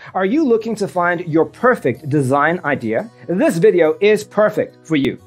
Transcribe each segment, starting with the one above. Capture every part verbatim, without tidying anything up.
Are you looking to find your perfect design idea? This video is perfect for you.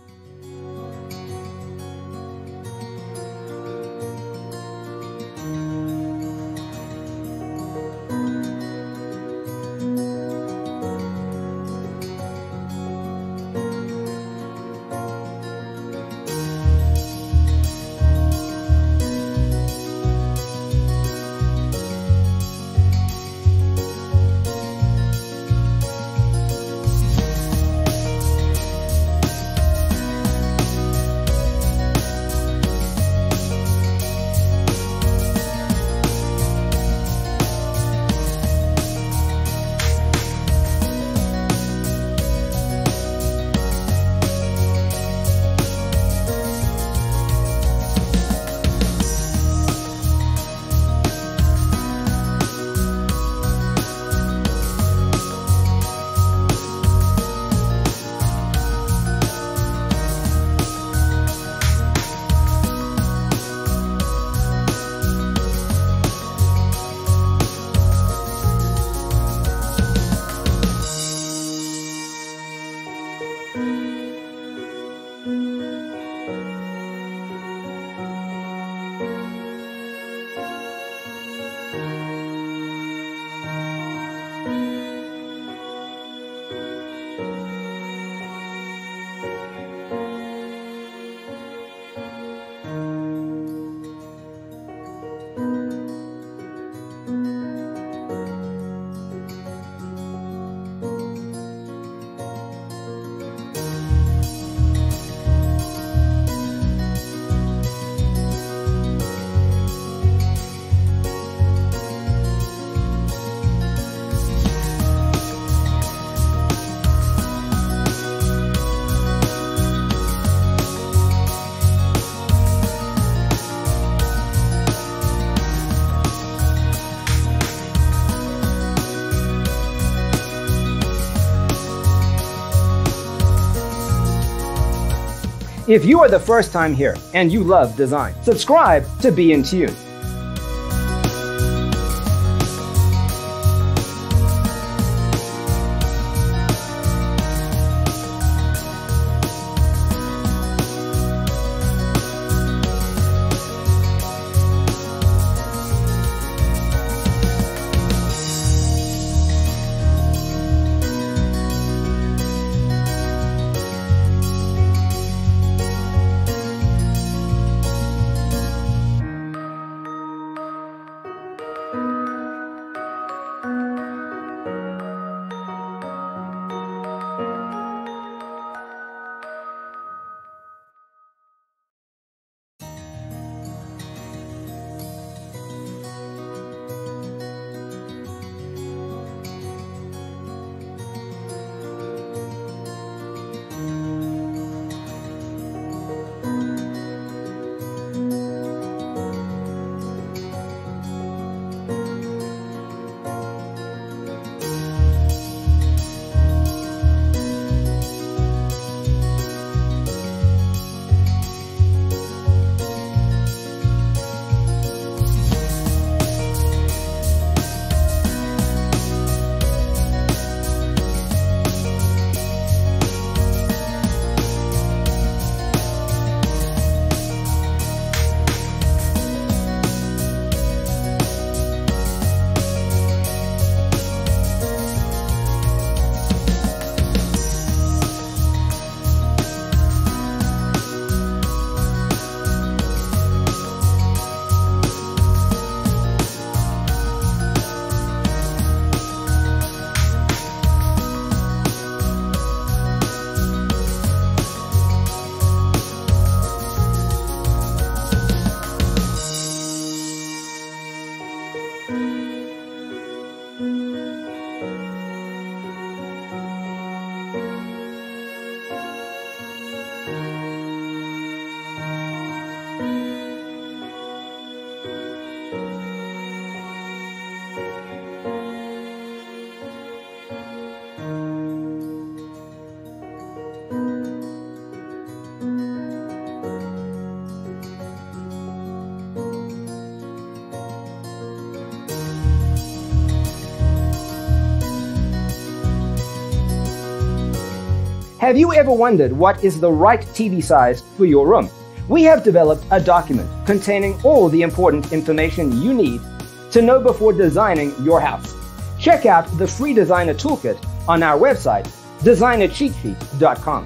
If you are the first time here and you love design, subscribe to Be in Tune. Have you ever wondered what is the right T V size for your room? We have developed a document containing all the important information you need to know before designing your house. Check out the free designer toolkit on our website, designer cheat sheet dot com.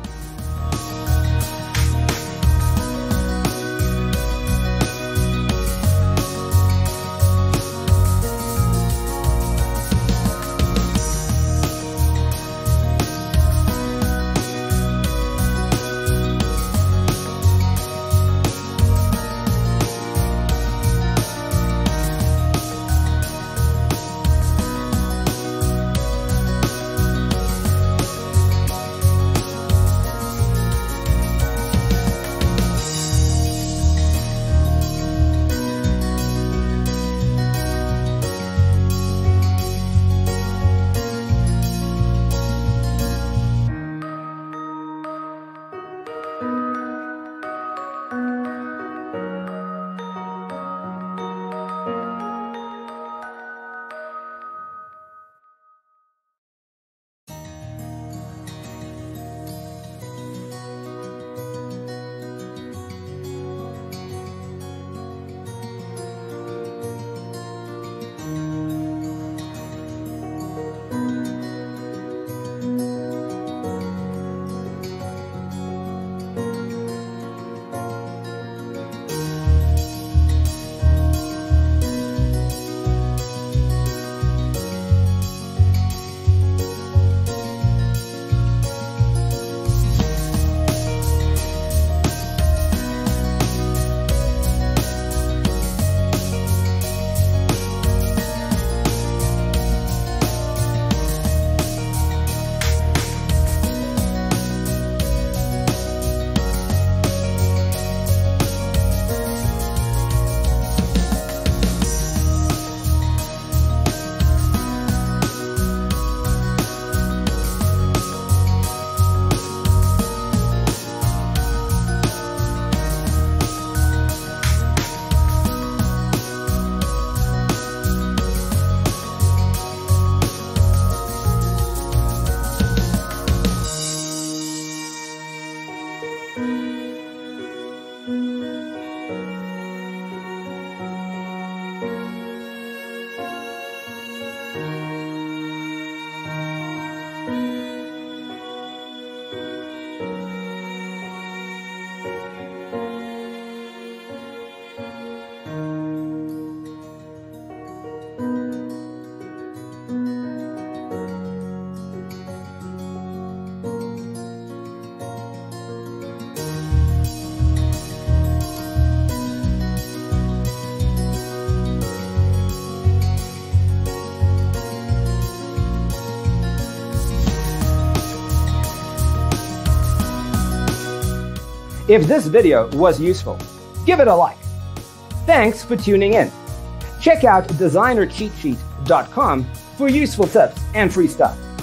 If this video was useful, give it a like. Thanks for tuning in. Check out designer cheat sheet dot com for useful tips and free stuff.